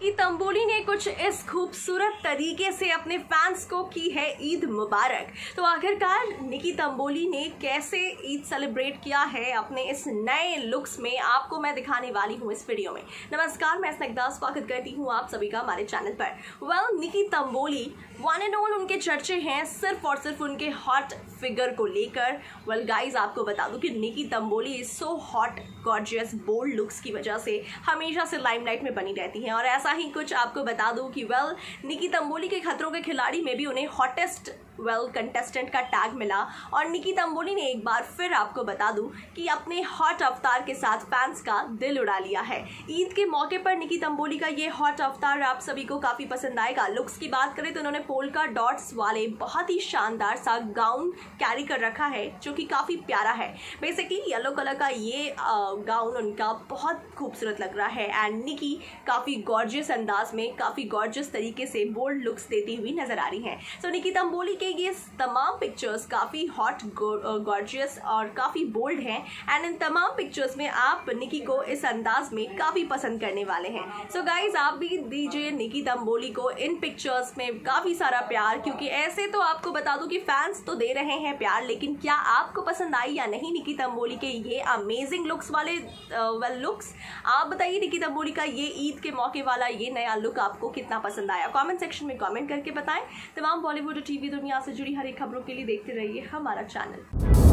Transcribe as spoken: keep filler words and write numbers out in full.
तंबोली ने कुछ इस खूबसूरत तरीके से अपने फैंस को की है ईद मुबारक। तो आखिरकार निकी तंबोली ने कैसे ईद सेलिब्रेट किया है अपने इस नए लुक्स में, आपको मैं दिखाने वाली हूँ इस वीडियो में। नमस्कार, मैं स्निग्धा स्वागत करती हूँ आप सभी का हमारे चैनल पर। Well, Nikki Tamboli one and all उनके चर्चे हैं सिर्फ और सिर्फ उनके हॉट फिगर को लेकर। वेल गाइज, आपको बता दूं कि Nikki Tamboli is so hot, gorgeous, bold looks की वजह से हमेशा से लाइमलाइट में बनी रहती हैं। और ऐसा ही कुछ आपको बता दूं कि वेल निकी तंबोली के खतरों के खिलाड़ी में भी उन्हें हॉटेस्ट वेल कंटेस्टेंट का टैग मिला। और निकी तंबोली ने एक बार फिर आपको बता दूं कि अपने हॉट अवतार के साथ फैंस का दिल उड़ा लिया है। ईद के मौके पर निकी तंबोली का ये हॉट अवतार आप सभी को काफी पसंद आएगा। लुक्स की बात करें तो उन्होंने पोल्का डॉट्स वाले बहुत ही शानदार सा गाउन कैरी कर रखा है जो कि काफी प्यारा है। बेसिकली येलो कलर का ये गाउन उनका बहुत खूबसूरत लग रहा है एंड निकी काफी गॉर्जियस अंदाज में, काफी गॉर्जियस तरीके से बोल्ड लुक्स देती हुई नजर आ रही हैं। सो निकी तंबोली ये तमाम पिक्चर्स काफी हॉट, गॉर्जियस और काफी बोल्ड हैं एंड इन तमाम पिक्चर्स में आप निकी को इस अंदाज में काफी पसंद करने वाले हैं। सो so गाइज, आप भी दीजिए निकी तंबोली को इन पिक्चर्स में काफी सारा प्यार, क्योंकि ऐसे तो आपको बता दूं कि फैंस तो दे रहे हैं प्यार, लेकिन क्या आपको पसंद आई या नहीं निकी तंबोली के ये अमेजिंग लुक्स वाले वेल लुक्स? आप बताइए निकी तंबोली का ये ईद के मौके वाला ये नया लुक आपको कितना पसंद आया? कमेंट सेक्शन में कमेंट करके बताएं। तमाम बॉलीवुड और टीवी दुनिया से जुड़ी हर एक खबरों के लिए देखते रहिए हमारा चैनल।